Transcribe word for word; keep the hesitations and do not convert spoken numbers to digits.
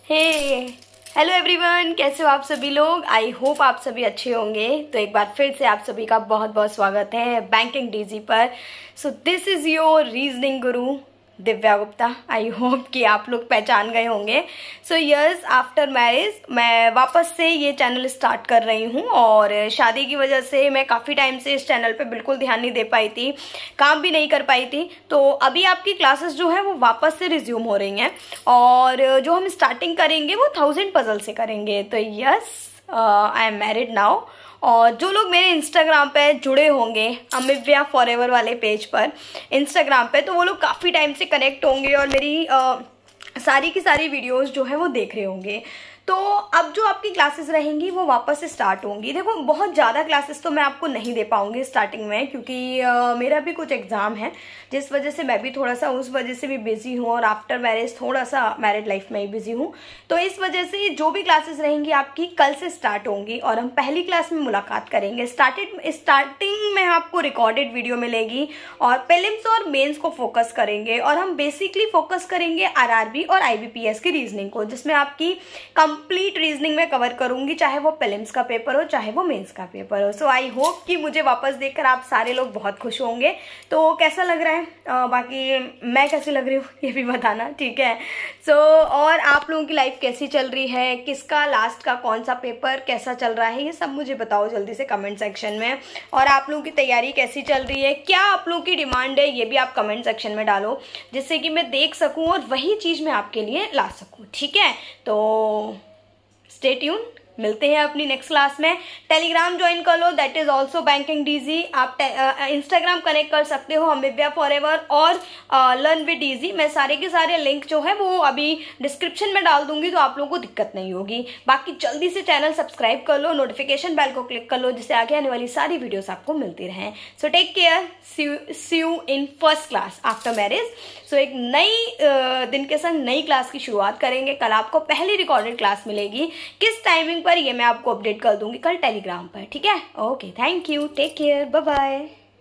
हे hello everyone, कैसे हो आप सभी लोग। आई होप आप सभी अच्छे होंगे। तो एक बार फिर से आप सभी का बहुत बहुत स्वागत है बैंकिंग डीजी पर। So this is your reasoning guru Divya Gupta. I hope कि आप लोग पहचान गए होंगे। सो यस, आफ्टर मैरिज मैं वापस से ये चैनल स्टार्ट कर रही हूँ और शादी की वजह से मैं काफ़ी टाइम से इस चैनल पे बिल्कुल ध्यान नहीं दे पाई थी, काम भी नहीं कर पाई थी। तो अभी आपकी क्लासेस जो है वो वापस से रिज्यूम हो रही हैं और जो हम स्टार्टिंग करेंगे वो थाउजेंड पजल से करेंगे। तो yes, I am married now. और जो लोग मेरे इंस्टाग्राम पे जुड़े होंगे अमिव्या फॉरएवर वाले पेज पर इंस्टाग्राम पे, तो वो लोग काफ़ी टाइम से कनेक्ट होंगे और मेरी आ, सारी की सारी वीडियोस जो है वो देख रहे होंगे। तो अब जो आपकी क्लासेस रहेंगी वो वापस से स्टार्ट होंगी। देखो, बहुत ज़्यादा क्लासेस तो मैं आपको नहीं दे पाऊंगी स्टार्टिंग में, क्योंकि आ, मेरा भी कुछ एग्ज़ाम है, जिस वजह से मैं भी थोड़ा सा उस वजह से भी बिजी हूँ और आफ्टर मैरिज थोड़ा सा मैरिड लाइफ में ही बिजी हूँ। तो इस वजह से जो भी क्लासेस रहेंगी आपकी कल से स्टार्ट होंगी और हम पहली क्लास में मुलाकात करेंगे। स्टार्टेड स्टार्टिंग में आपको रिकॉर्डेड वीडियो मिलेगी और प्रीलिम्स और मेंस को फोकस करेंगे और हम बेसिकली फोकस करेंगे आरआरबी और आईबीपीएस की रीजनिंग को, जिसमें आपकी कंप्लीट रीजनिंग में कवर करूंगी, चाहे वो प्रीलिम्स का पेपर हो चाहे वो मेंस का पेपर हो। सो आई होप कि मुझे वापस देखकर आप सारे लोग बहुत खुश होंगे। तो कैसा लग रहा है, आ, बाकी मैं कैसी लग रही हूँ ये भी बताना, ठीक है। सो so, और आप लोगों की लाइफ कैसी चल रही है, किसका लास्ट का कौन सा पेपर कैसा चल रहा है, ये सब मुझे बताओ जल्दी से कमेंट सेक्शन में। और आप लोगों की तैयारी कैसी चल रही है, क्या आप लोगों की डिमांड है, ये भी आप कमेंट सेक्शन में डालो, जिससे कि मैं देख सकूं और वही चीज़ मैं आपके लिए ला सकूं, ठीक है। तो स्टे ट्यून, मिलते हैं अपनी नेक्स्ट क्लास में। टेलीग्राम ज्वाइन कर लो, that is also banking DG. आप इंस्टाग्राम कनेक्ट कर सकते हो अमिव्या फॉरएवर और लर्न विद डीजी। मैं सारे के सारे लिंक जो है वो अभी डिस्क्रिप्शन में डाल दूंगी, तो आप लोगों को दिक्कत नहीं होगी। बाकी जल्दी से चैनल सब्सक्राइब कर लो, नोटिफिकेशन बेल को क्लिक कर लो, जिससे आगे आने वाली सारी वीडियोस आपको मिलती रहें। So take care, see you in first class after marriage. So एक नई uh, दिन के संग नई क्लास की शुरुआत करेंगे। कल आपको पहली रिकॉर्डेड क्लास मिलेगी, किस टाइमिंग पर ये मैं आपको अपडेट कर दूंगी कल टेलीग्राम पर, ठीक है। Okay, thank you, take care, bye bye.